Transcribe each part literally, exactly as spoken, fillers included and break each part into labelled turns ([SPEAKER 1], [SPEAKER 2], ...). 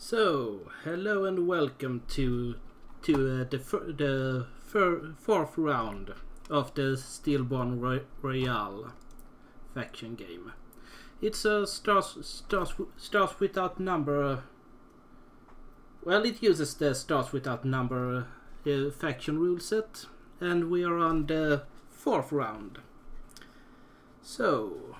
[SPEAKER 1] So, hello and welcome to to uh, the fir the fir fourth round of the Stillborn Roy Royale faction game. It's a stars stars stars without number. Well, it uses the stars without number uh, faction rule set, and we are on the fourth round. So.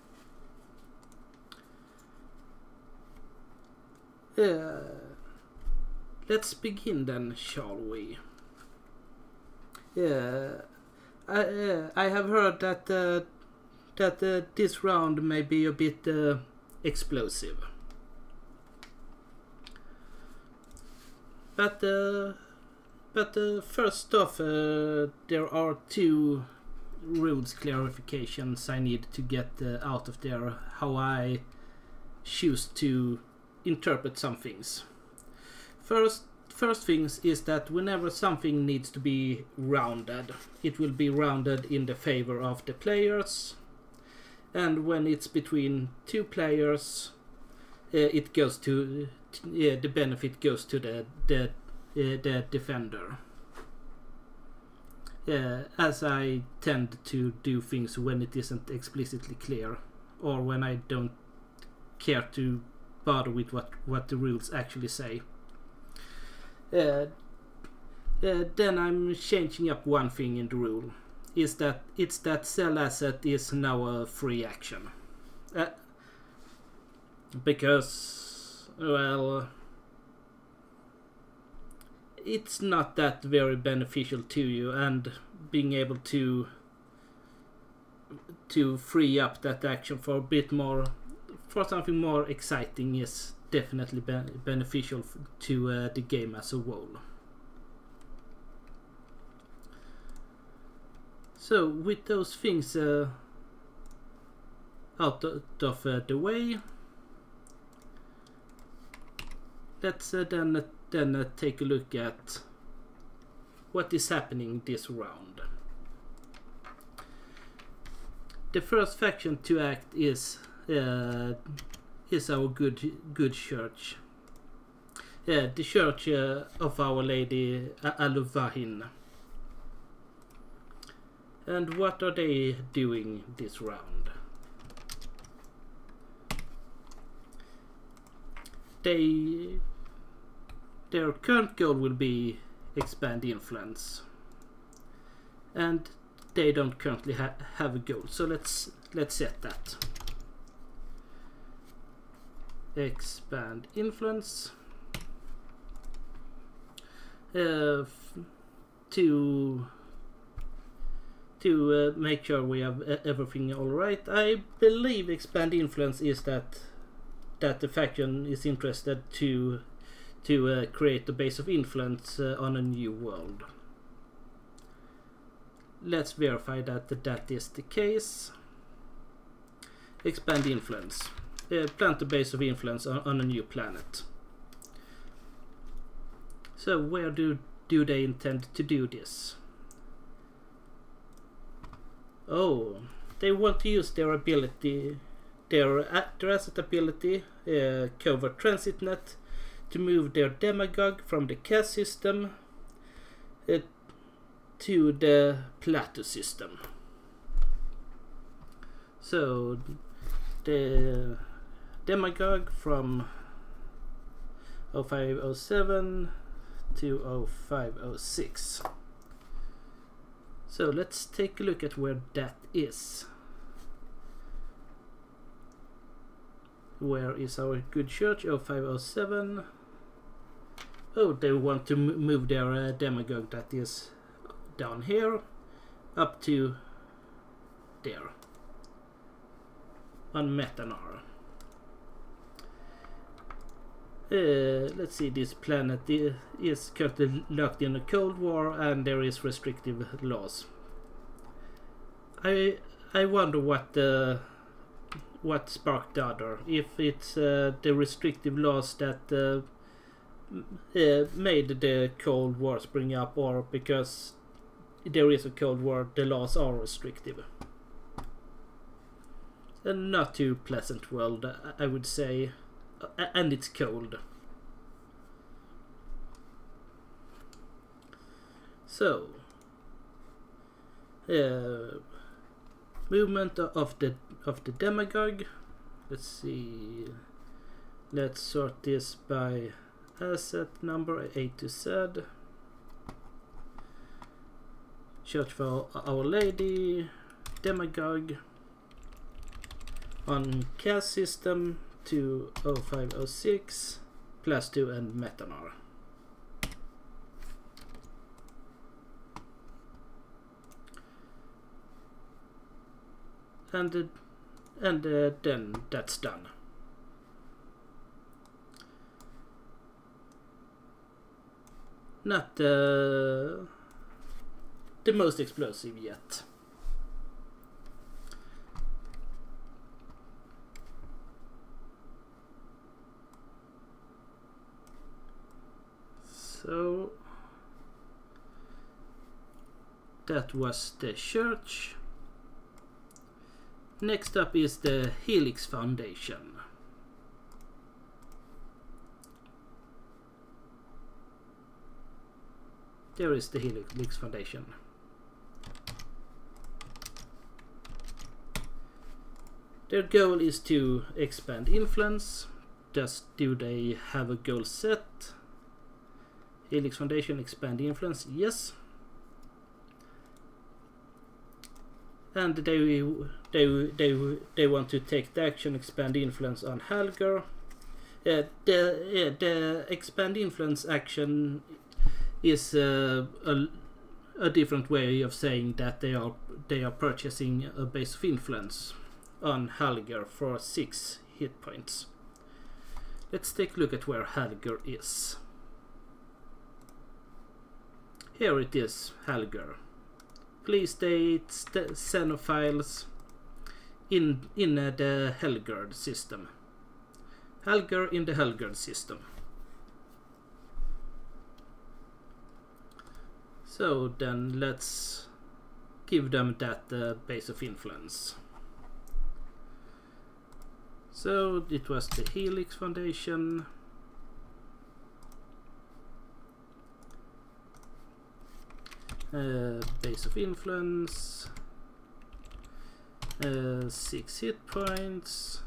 [SPEAKER 1] Uh, let's begin then, shall we? Yeah, I uh, I have heard that uh, that uh, this round may be a bit uh, explosive, but uh, but uh, first off, uh, there are two rules clarifications I need to get uh, out of there. How I choose to interpret some things. First, first things is that whenever something needs to be rounded, it will be rounded in the favor of the players, and when it's between two players, uh, it goes to uh, the benefit goes to the the uh, the defender. Uh, as I tend to do things when it isn't explicitly clear, or when I don't care to bother with what, what the rules actually say. Uh, uh, then I'm changing up one thing in the rule. Is that it's that sell asset is now a free action. Uh, because, well, it's not that very beneficial to you, and being able to to free up that action for a bit more, for something more exciting, is definitely be beneficial to uh, the game as a whole. So with those things uh, out of uh, the way, let's uh, then uh, then uh, take a look at what is happening this round. The first faction to act is Uh, is our good good church. Yeah, the church uh, of Our Lady Aluvahin. And what are they doing this round? They their current goal will be expand influence, and they don't currently ha have a goal. So let's let's set that. Expand influence uh, to to uh, make sure we have everything all right. I believe expand influence is that that the faction is interested to to uh, create a base of influence uh, on a new world. Let's verify that that is the case. Expand influence. Uh, plant a base of influence on, on a new planet. So where do do they intend to do this? Oh, they want to use their ability, their, uh, their asset ability, uh, Covert Transit Net, to move their demagogue from the C A S system uh, to the Plateau system. So the demagogue from oh five oh seven to oh five oh six. So let's take a look at where that is. Where is our good church? oh five oh seven. Oh, they want to m move their uh, demagogue that is down here up to there on Metanar. Uh, let's see, this planet is currently locked in a Cold War, and there is restrictive laws. I I wonder what the what sparked the other. If it's uh, the restrictive laws that uh, uh, made the Cold War spring up, or because there is a Cold War, the laws are restrictive. A not too pleasant world, I would say. And it's cold. So, uh, movement of the of the demagogue. Let's see. Let's sort this by asset number A to Z. Church for Our Lady, demagogue on cast system to oh five oh six, plus two and Metanar. And uh, and uh, then that's done. Not uh, the most explosive yet. So that was the church. Next up is the Helix Foundation. There is the Helix Foundation. Their goal is to expand influence. Just do they have a goal set? Helix Foundation expand influence, yes. And they they they they want to take the action expand influence on Halger. Uh, the uh, the expand influence action is uh, a a different way of saying that they are they are purchasing a base of influence on Halger for six hit points. Let's take a look at where Halger is. Here it is, Halger. Please state Xenophiles in in uh, the Helgard system. Halger in the Helgard system. So then let's give them that uh, base of influence. So it was the Helix Foundation. Uh, base of influence. Uh, six hit points.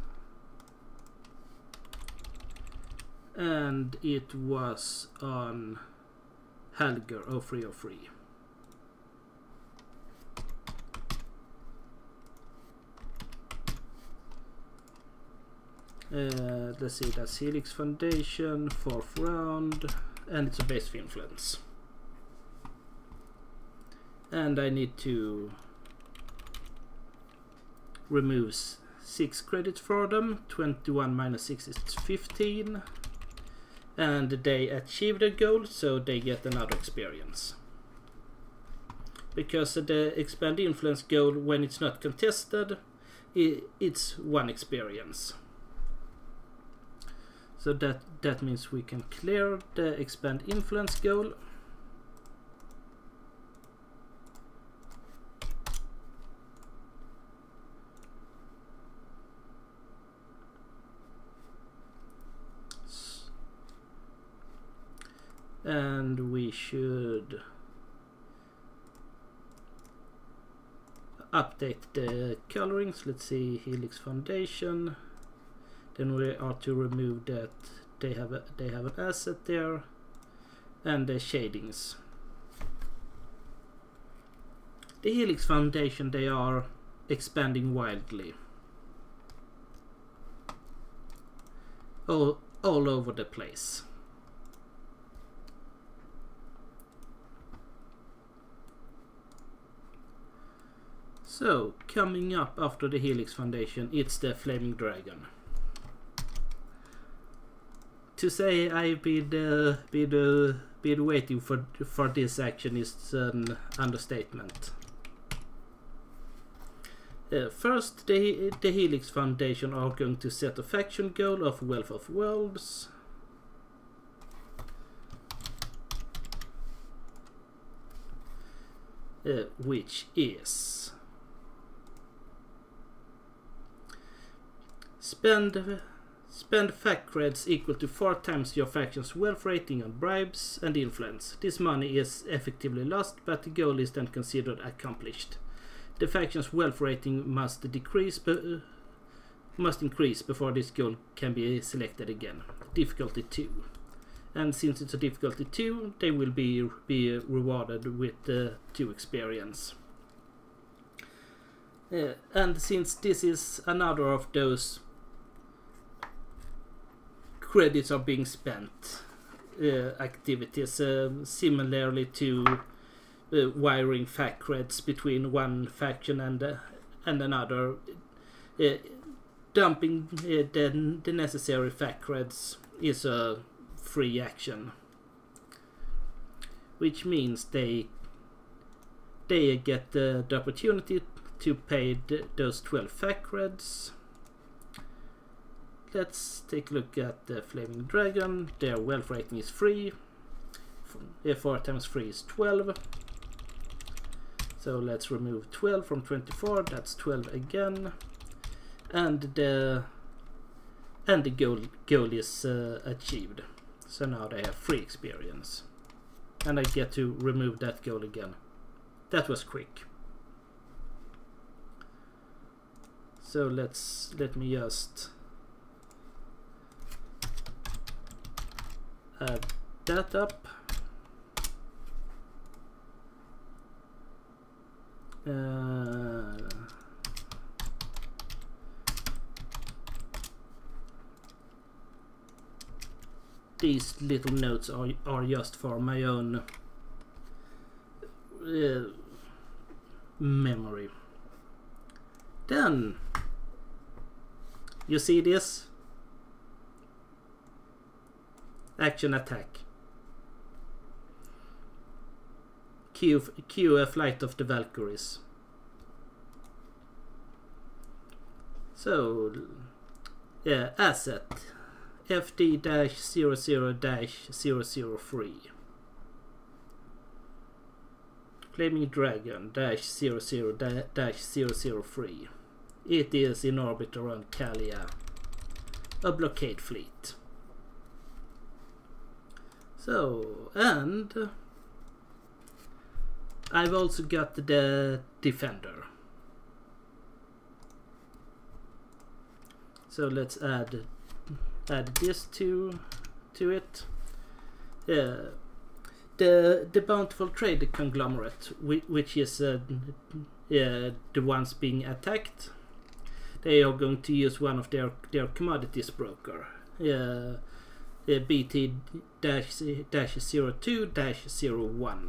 [SPEAKER 1] And it was on Halger oh three oh three. Uh, let's see, that's Helix Foundation, fourth round, and it's a base of influence. And I need to remove six credits for them. twenty-one minus six is fifteen. And they achieve their goal, so they get another experience. Because the expand influence goal, when it's not contested, it's one experience. So that, that means we can clear the expand influence goal. And we should update the colorings. Let's see, Helix Foundation. Then we are to remove that they have a, they have an asset there, and the shadings. The Helix Foundation, they are expanding wildly, all all over the place. So, coming up after the Helix Foundation, it's the Flaming Dragon. To say I've been, uh, been, uh, been waiting for, for this action is an understatement. Uh, first, the, the Helix Foundation are going to set a faction goal of Wealth of Worlds. Uh, which is spend Spend fact creds equal to four times your faction's wealth rating on bribes and influence. This money is effectively lost, but the goal is then considered accomplished. The faction's wealth rating must decrease, uh, must increase before this goal can be selected again. Difficulty two. And since it's a difficulty two, they will be be rewarded with uh, two experience. Uh, and since this is another of those credits are being spent uh, activities, uh, similarly to uh, wiring fact creds between one faction and uh, and another, uh, dumping uh, the, the necessary fact creds is a free action, which means they they get the, the opportunity to pay the, those twelve fact creds. Let's take a look at the Flaming Dragon. Their wealth rating is free. four times three is twelve. So let's remove twelve from twenty-four. That's twelve again. And the and the goal goal is uh, achieved. So now they have free experience. And I get to remove that goal again. That was quick. So let's let me just add that up. Uh, these little notes are, are just for my own uh, memory. Then you see this? Action attack. Q, Q a Flight of the Valkyries. So, yeah, asset F D zero zero zero zero three. Flaming Dragon zero zero zero zero three. It is in orbit around Kalia, a blockade fleet. So, and I've also got the Defender. So let's add add this to to it. Uh, the the Bountiful Trade Conglomerate, which is uh, uh, the ones being attacked, they are going to use one of their their commodities broker. Uh, Uh, B T zero two zero one.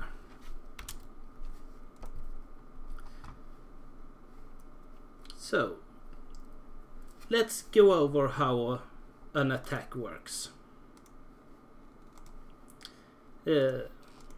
[SPEAKER 1] So let's go over how an attack works. Uh,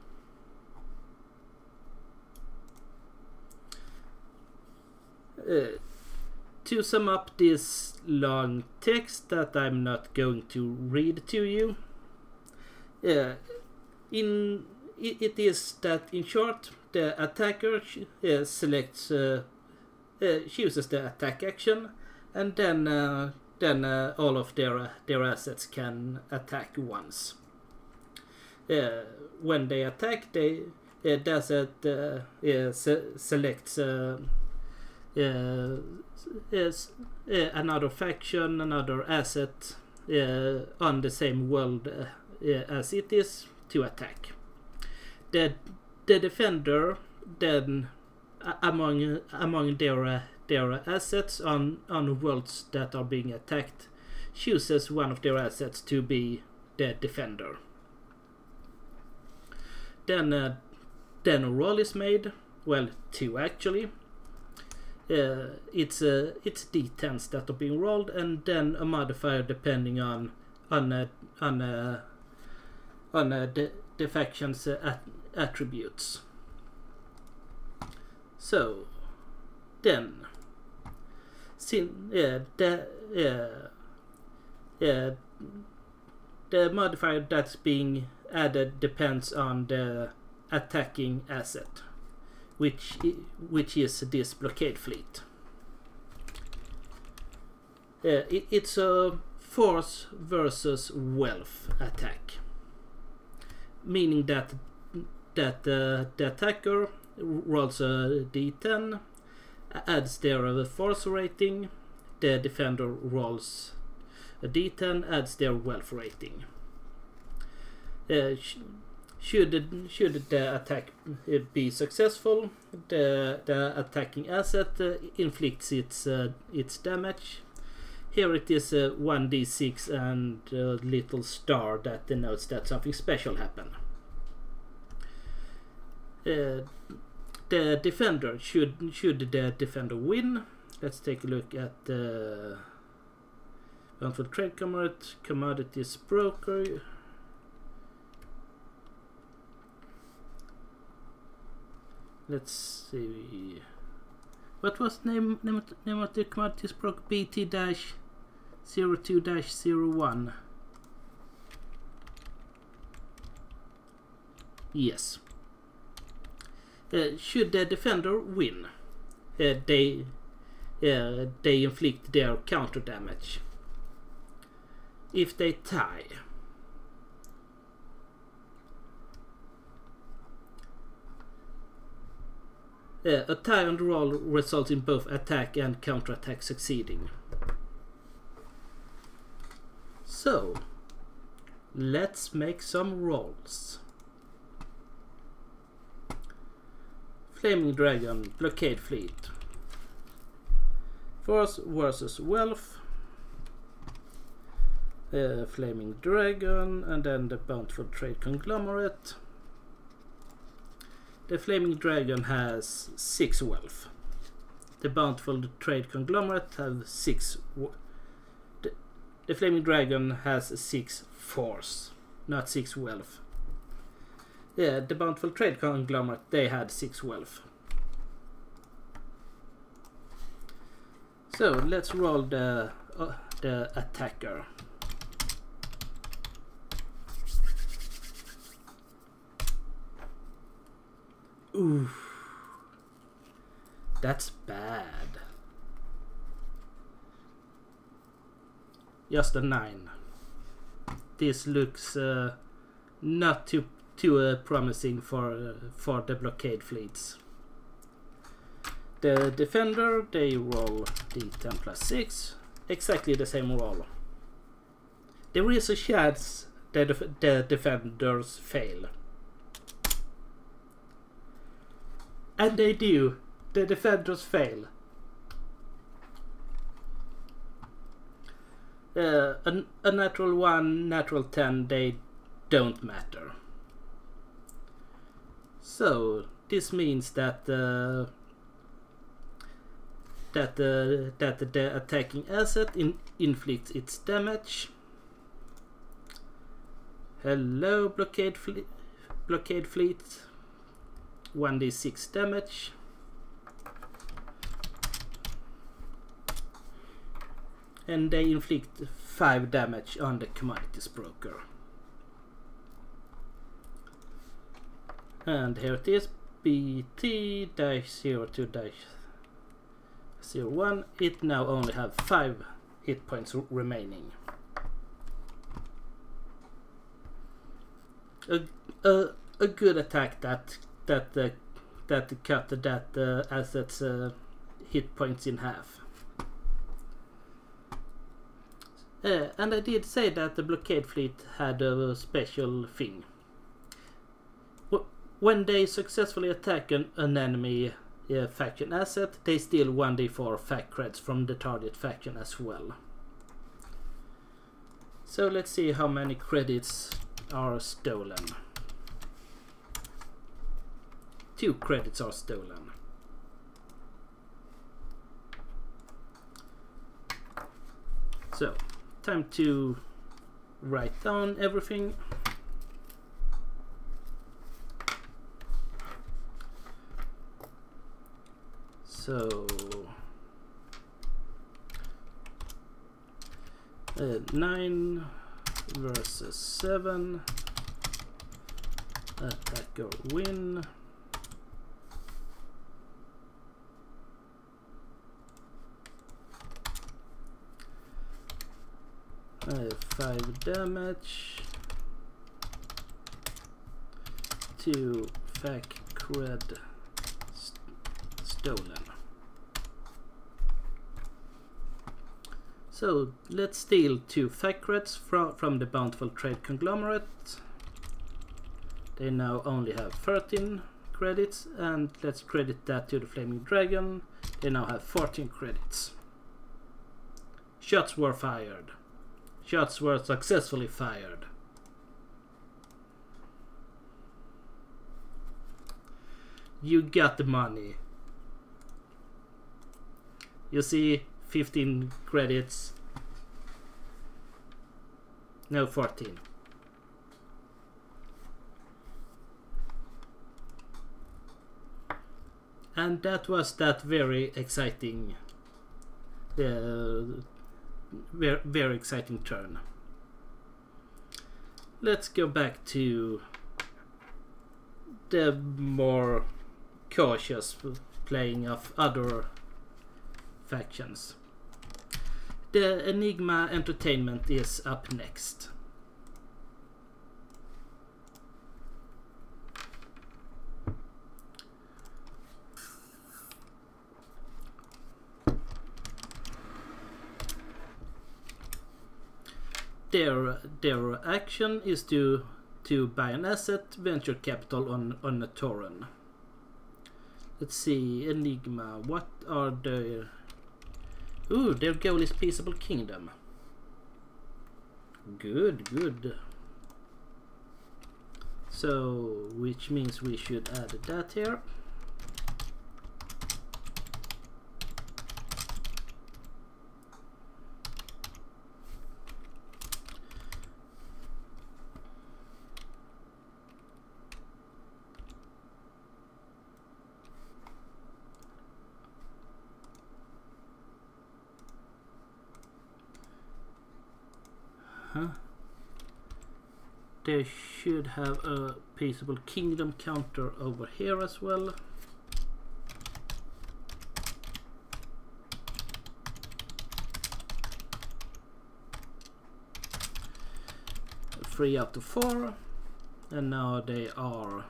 [SPEAKER 1] uh, To sum up this long text that I'm not going to read to you, uh, in it, it is that in short, the attacker uh, selects, uh, uh, chooses the attack action, and then uh, then uh, all of their uh, their assets can attack once. Uh, when they attack, they uh, does it uh, uh, se selects. Uh, Uh, is uh, another faction, another asset uh, on the same world uh, uh, as it is to attack. The the defender then uh, among among their uh, their assets on on worlds that are being attacked chooses one of their assets to be the defender. Then uh, then a roll is made. Well, two actually. Uh, it's uh, it's D tens that are being rolled, and then a modifier depending on on uh, on uh, on uh, the, the faction's uh, at attributes. So then, sin yeah the yeah yeah the modifier that's being added depends on the attacking asset, which which is this blockade fleet. Uh, it, it's a force versus wealth attack, meaning that that uh, the attacker rolls a d ten, adds their force rating, the defender rolls a d ten, adds their wealth rating. Uh, sh should, the, should the attack be successful, the, the attacking asset uh, inflicts its, uh, its damage. Here it is a one d six and a little star that denotes that something special happened. Uh, the defender, should, should the defender win, let's take a look at the Bountiful Trade Commodity, Commodities Broker. Let's see. What was the name, name, name of the Commodities Broker? B T zero two zero one. Yes. Uh, should the defender win, uh, they uh, they inflict their counter damage. If they tie, uh, a tie on the roll results in both attack and counterattack succeeding. So, let's make some rolls. Flaming Dragon, Blockade Fleet. Force versus Wealth. Uh, Flaming Dragon, and then the Bountiful Trade Conglomerate. The Flaming Dragon has six wealth. The Bountiful Trade Conglomerate has six. The, the Flaming Dragon has six force, not six wealth. Yeah, the Bountiful Trade Conglomerate, they had six wealth. So let's roll the uh, the attacker. Ooh, that's bad. Just a nine. This looks uh, not too too uh, promising for uh, for the blockade fleets. The defender, they roll d ten plus six, exactly the same roll. There is a chance that def the defenders fail. And they do. The defenders fail. Uh, a, a natural one, natural ten, they don't matter. So this means that uh, that uh, that the attacking asset in inflicts its damage. Hello, blockade fleet. Blockade fleet. one d six damage. And they inflict five damage on the Commodities Broker. And here it is, B T zero two zero one. It now only has five hit points remaining. A, a, a good attack that that uh, that cut that uh, asset's uh, hit points in half. Uh, and I did say that the blockade fleet had a special thing. W when they successfully attack an, an enemy uh, faction asset, they steal one d four fact creds from the target faction as well. So let's see how many credits are stolen. Two credits are stolen. So, time to write down everything. So, uh, nine versus seven. Attacker win. Uh, five damage. Two fac cred st stolen. So let's steal two fac creds from from the Bountiful Trade Conglomerate. They now only have thirteen credits, and let's credit that to the Flaming Dragon. They now have fourteen credits. Shots were fired. Shots were successfully fired. You got the money. You see, fifteen credits. No, fourteen. And that was that very exciting, uh, very, very exciting turn. Let's go back to the more cautious playing of other factions. The Enigma Entertainment is up next. Their their action is to to buy an asset, venture capital on on a Tauren. Let's see, Enigma. What are their? Ooh, their goal is Peaceable Kingdom. Good, good. So, which means we should add that here. Huh? They should have a Peaceable Kingdom counter over here as well. Three out of four, and now they are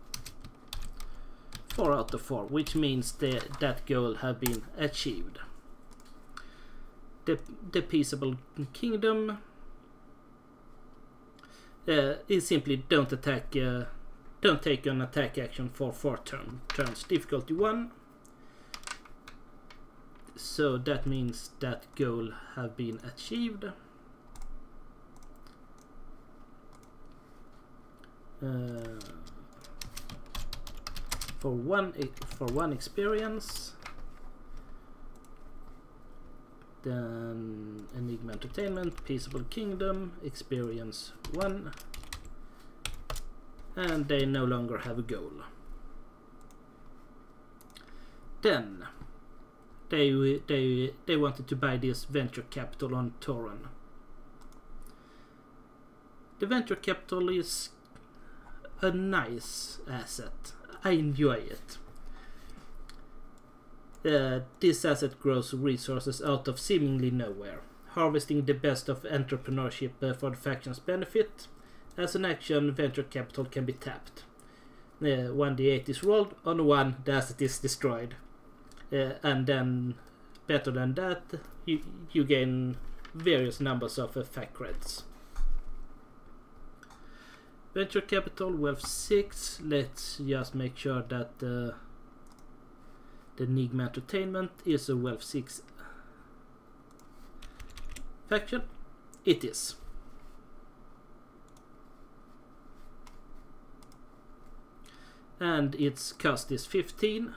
[SPEAKER 1] four out of four, which means the, that goal have been achieved. The, the Peaceable Kingdom Uh, is simply don't attack, uh, don't take an attack action for four turn, turns, difficulty one. So that means that goal have been achieved. Uh, for one for one experience. Then Enigma Entertainment, Peaceable Kingdom, experience one, and they no longer have a goal. Then they they they wanted to buy this venture capital on Tauren. The venture capital is a nice asset. I enjoy it. Uh, this asset grows resources out of seemingly nowhere, harvesting the best of entrepreneurship uh, for the faction's benefit. As an action, venture capital can be tapped. Uh, one d eight is rolled, on one the asset is destroyed. Uh, and then, better than that, you, you gain various numbers of uh, fac creds. Venture capital, wealth six, let's just make sure that uh, the Enigma Entertainment is a wealth six faction. It is. And its cost is fifteen.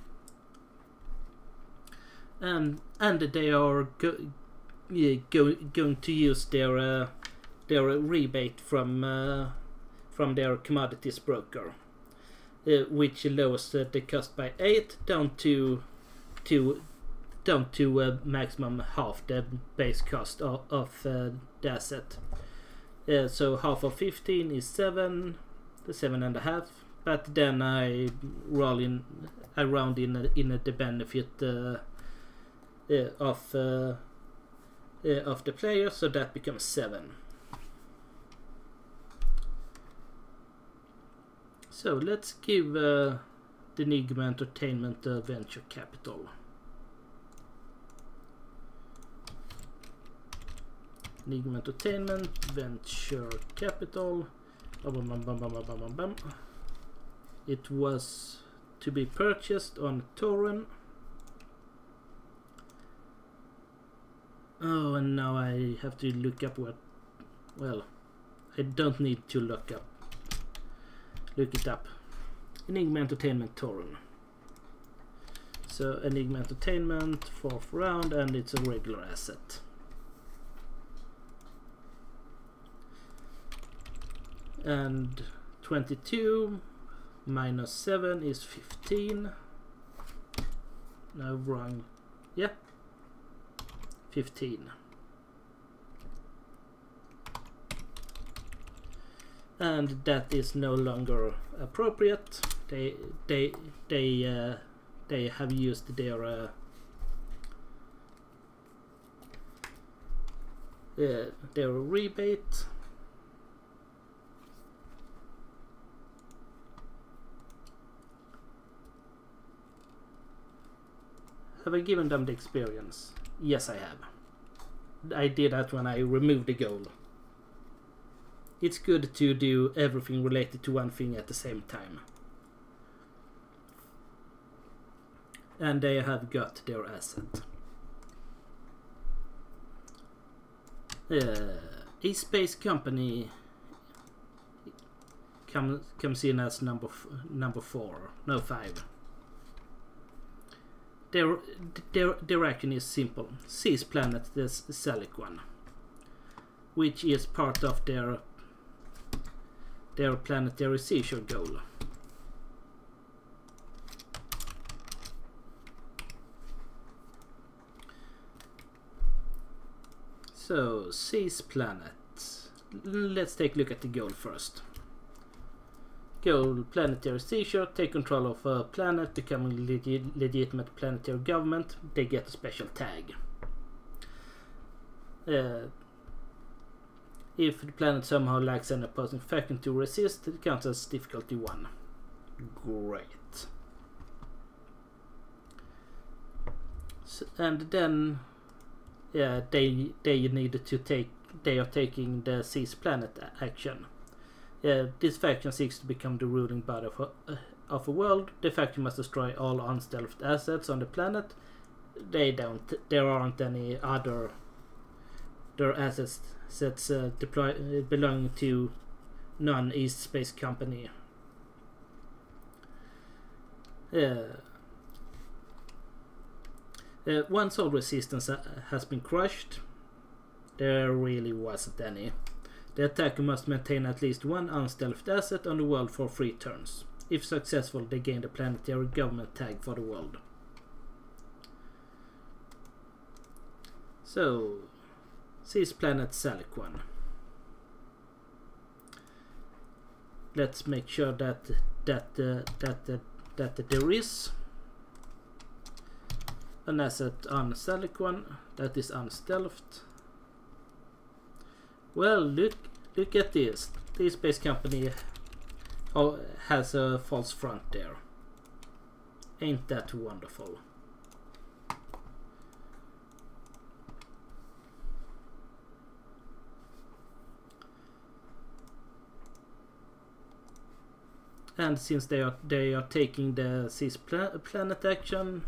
[SPEAKER 1] And and they are go, yeah, go, going to use their uh, their rebate from uh, from their commodities broker. Uh, which lowers uh, the cost by eight down to to down to uh, maximum half the base cost of, of uh, the asset. Uh, so half of fifteen is seven, the seven and a half. But then I roll in, I round in uh, in uh, the benefit uh, uh, of uh, uh, of the player, so that becomes seven. So let's give uh, the Enigma Entertainment uh, venture capital. Enigma Entertainment venture capital. Bum, bum, bum, bum, bum, bum, bum. It was to be purchased on Torrent. Oh, and now I have to look up what. Well, I don't need to look up. Look it up. Enigma Entertainment Torrent. So Enigma Entertainment, fourth round, and it's a regular asset. And twenty-two minus seven is fifteen. No, wrong. Yeah. fifteen. And that is no longer appropriate. They they they uh, they have used their uh, uh, their rebate. Have I given them the experience? Yes, I have. I did that when I removed the goal. It's good to do everything related to one thing at the same time. And they have got their asset. Uh, E-Space Company comes comes in as number f number four, no five. Their, their direction is simple. Seize planet the Saliquan, which is part of their their planetary seizure goal. So, seize planet. Let's take a look at the goal first. Goal, planetary seizure, take control of a planet, becoming legi legitimate planetary government. They get a special tag. Uh, if the planet somehow lacks an opposing faction to resist, it counts as difficulty one. Great. So, and then, yeah, they they need to take. They are taking the seize planet action. Uh, this faction seeks to become the ruling body of a, uh, of a world. The faction must destroy all unstealthed assets on the planet. They don't. There aren't any other. Their assets sets uh, deploy uh, belong to non-East Space Company. Uh, uh, once all resistance uh, has been crushed, there really wasn't any. The attacker must maintain at least one unstealthed asset on the world for three turns. If successful, they gain the planetary government tag for the world. So, seize planet Saliquan. Let's make sure that that uh, that uh, that there is an asset on Saliquan that is unstealthed. Well, look look at this. This space company has a false front there. Ain't that wonderful? And since they are they are taking the seize pla planet action,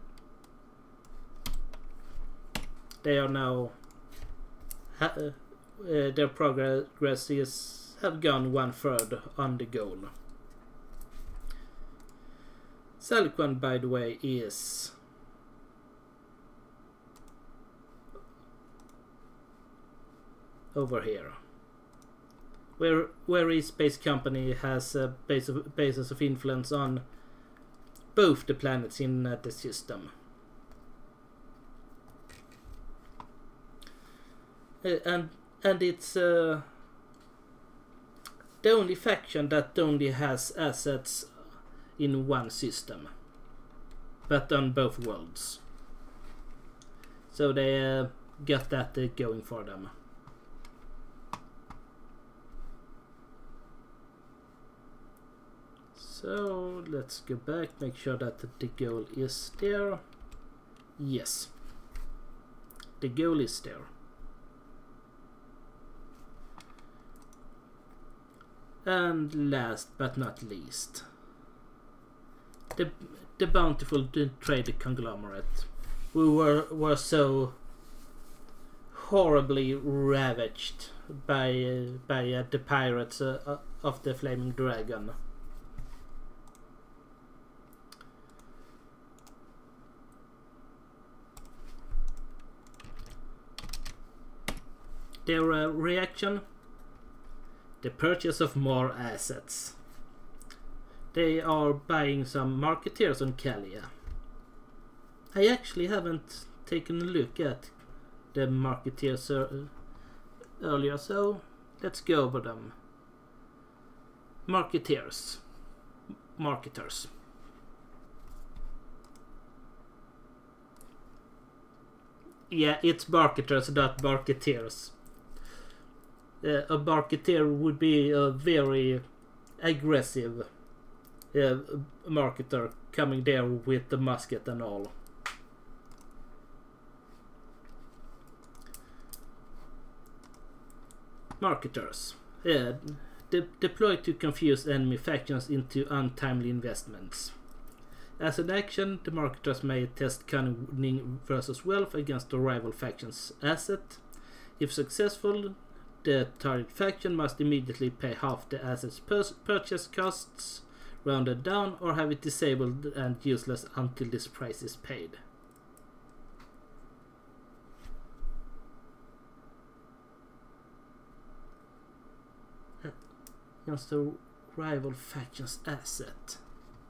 [SPEAKER 1] they are now ha uh, their progress is have gone one third on the goal. Saliquan, by the way, is over here, where where East Space Company has a base of, basis of influence on both the planets in uh, the system. Uh, and and it's uh, the only faction that only has assets in one system, but on both worlds. So they uh, get that uh, going for them. So let's go back, make sure that the goal is there. Yes, the goal is there. And last but not least, the the bountiful trader conglomerate. We were were so horribly ravaged by uh, by uh, the pirates uh, of the Flaming Dragon. Their uh, reaction? The purchase of more assets. They are buying some marketeers on Kalia. I actually haven't taken a look at the marketeers uh, earlier, so let's go over them. Marketeers. Marketers. Yeah, it's marketers, not marketeers. Uh, a marketeer would be a very aggressive uh, marketer coming there with the musket and all. Marketers. Uh, de deployed to confuse enemy factions into untimely investments. As an action, the marketers may test cunning versus wealth against the rival faction's asset. If successful, the target faction must immediately pay half the asset's purchase costs, rounded down, or have it disabled and useless until this price is paid. Against the rival faction's asset.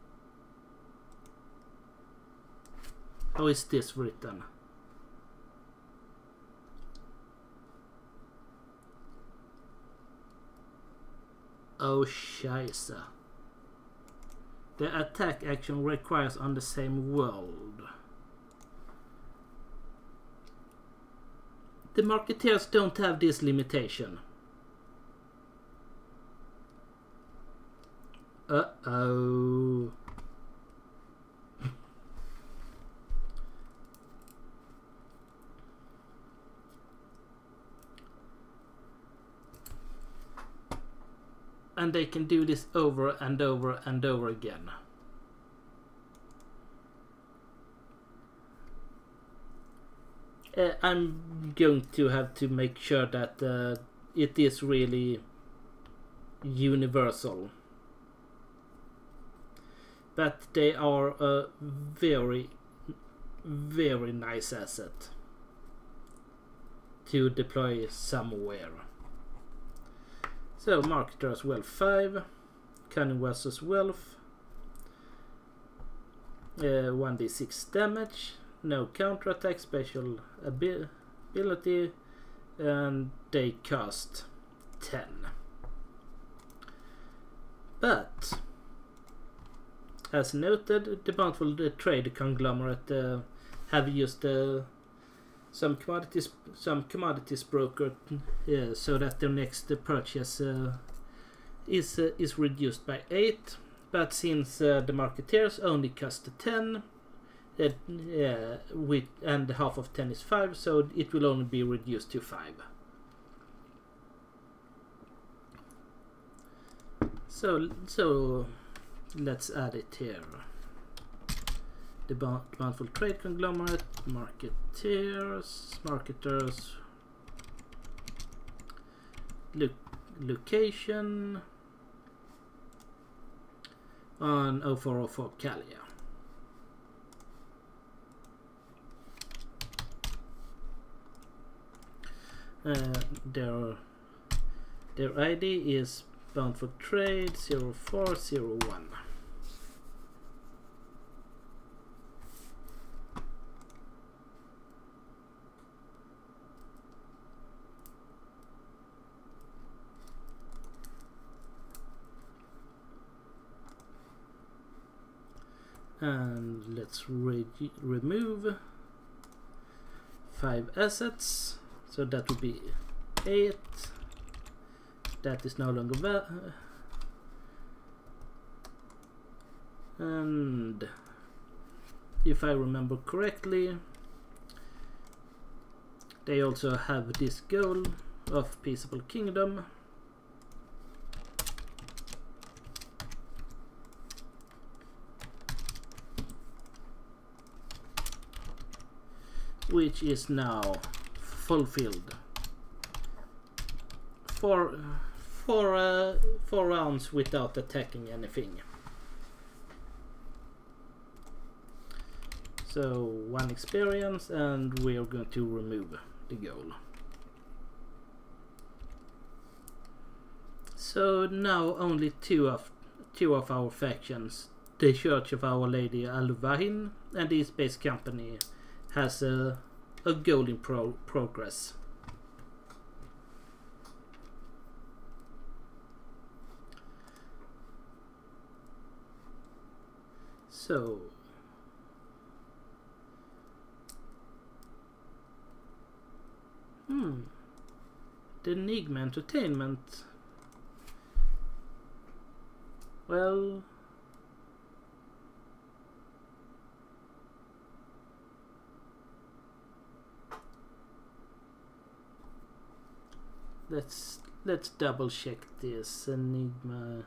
[SPEAKER 1] How is this written? Oh, scheisse. The attack action requires on the same world. The marketeers don't have this limitation. Uh-oh. And they can do this over and over and over again. Uh, I'm going to have to make sure that uh, it is really universal. But they are a very, very nice asset to deploy somewhere. So, marketers wealth five, cunning versus wealth, uh, one d six damage, no counterattack, special abi ability, and they cost ten. But, as noted, the bountiful the trade conglomerate uh, have used uh, some commodities, some commodities broker, uh, so that their next uh, purchase uh, is uh, is reduced by eight. But since uh, the marketeers only cost ten, uh, uh, with and half of ten is five, so it will only be reduced to five. So so let's add it here. The bountiful trade conglomerate, marketeers, marketers, lo location on oh four oh four Kalia. Uh, their their I D is bountiful trade zero four zero one. And let's re remove five assets, so that would be eight. That is no longer valid. And if I remember correctly, they also have this goal of Peaceable Kingdom. Which is now fulfilled. Four, four, uh, four rounds without attacking anything. So one experience, and we are going to remove the goal. So now only two of two of our factions, the Church of Our Lady Al-Wahin and the East Base Company, has a, a goal in pro progress. So hmm the Enigma Entertainment, well, let's let's double check this. Enigma,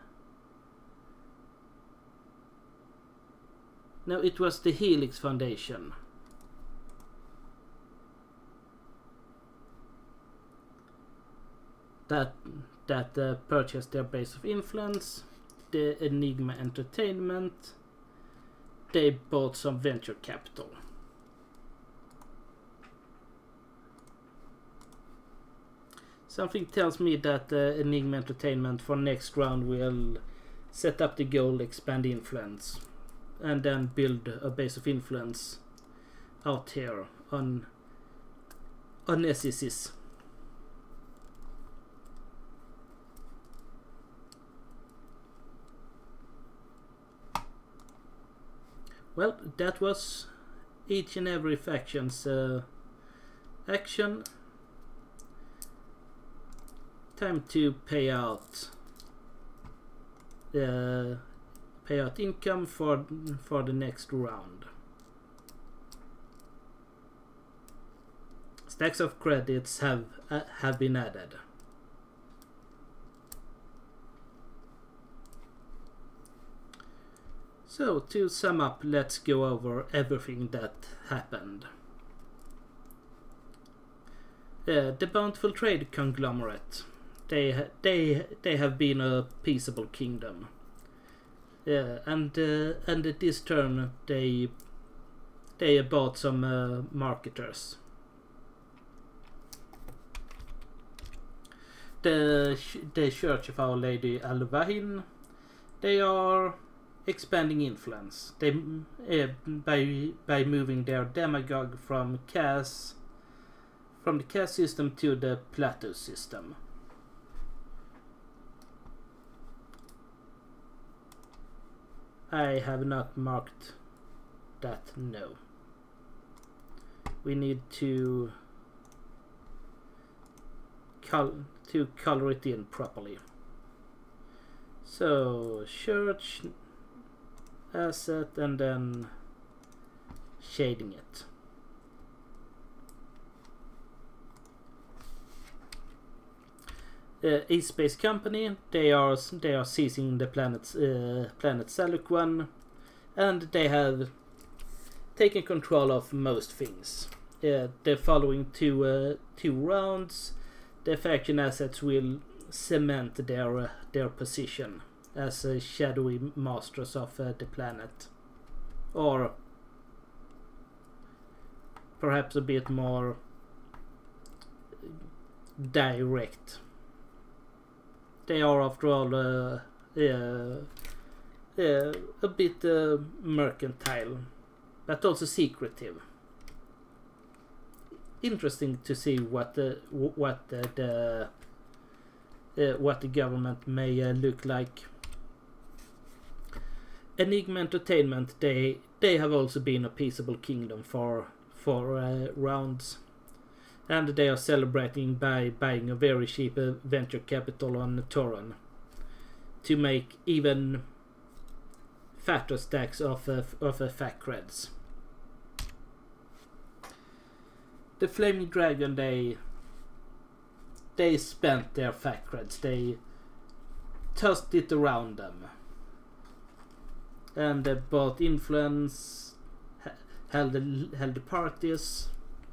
[SPEAKER 1] no, it was the Helix Foundation. That that uh, purchased their base of influence. The Enigma Entertainment, they bought some venture capital. Something tells me that uh, Enigma Entertainment for next round will set up the goal, expand influence, and then build a base of influence out here on on S E Cs. Well, that was each and every faction's uh, action. Time to pay out the uh, pay out income for for the next round. Stacks of credits have uh, have been added. So to sum up, let's go over everything that happened. Uh, the Bountiful Trade Conglomerate, they ha they they have been a peaceable kingdom. Yeah, uh, and uh, and at this turn they they bought some uh, marketers. The the Church of Our Lady Al-Wahin, they are expanding influence. They uh, by by moving their demagogue from C A S from the C A S system to the Plateau system. I have not marked that. No. We need to col to color it in properly. So church asset and then shading it. Uh, East Base Company, they are they are seizing the planet uh, planet Saluquan, and they have taken control of most things. Uh, the following two uh, two rounds, the faction assets will cement their uh, their position as uh, shadowy masters of uh, the planet, or perhaps a bit more direct. They are, after all, uh, uh, uh, a bit uh, mercantile, but also secretive. Interesting to see what the what the, the uh, what the government may uh, look like. Enigma Entertainment, they they have also been a peaceable kingdom for for uh, rounds. and they are celebrating by buying a very cheap uh, venture capital on Toron to make even fatter stacks of uh, of uh, fat creds. The Flaming Dragon, they they spent their fat creds. They tossed it around them, and they bought influence, held held parties,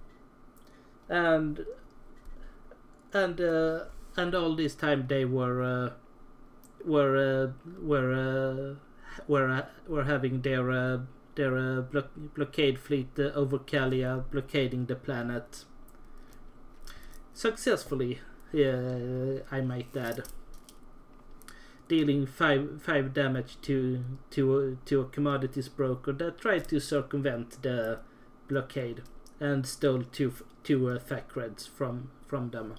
[SPEAKER 1] and and uh, and all this time they were uh, were uh, were uh, were uh, were having their uh, their uh, blo blockade fleet uh, over Kalia, blockading the planet successfully. Uh, I might add, dealing five five damage to to to a commodities broker that tried to circumvent the blockade and stole two two uh, fat creds from from them.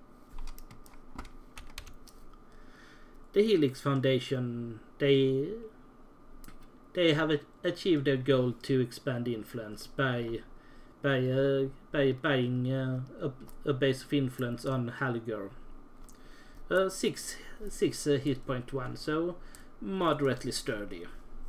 [SPEAKER 1] The Helix Foundation, they they have achieved their goal to expand influence by by uh, by buying uh, a, a base of influence on Haligur. Uh, six six uh, hit point one, so moderately sturdy.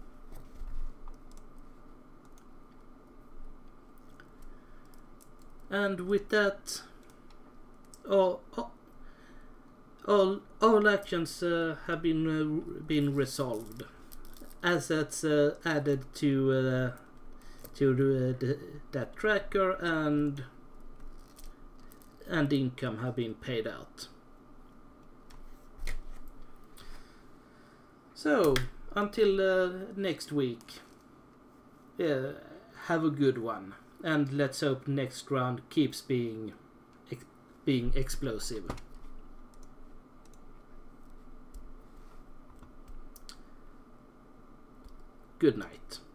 [SPEAKER 1] And with that, all all all, all actions uh, have been uh, been resolved. Assets uh, added to uh, to the, the, that tracker, and and income have been paid out. So until uh, next week, uh, have a good one, and let's hope next round keeps being ex being explosive. Good night.